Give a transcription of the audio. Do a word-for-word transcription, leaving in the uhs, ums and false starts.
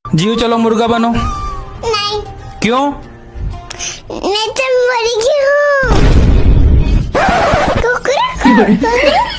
जियो चलो मुर्गा बनो। नहीं। क्यों? मैं तो मर गई हूँ। कुकुर, कुकुर।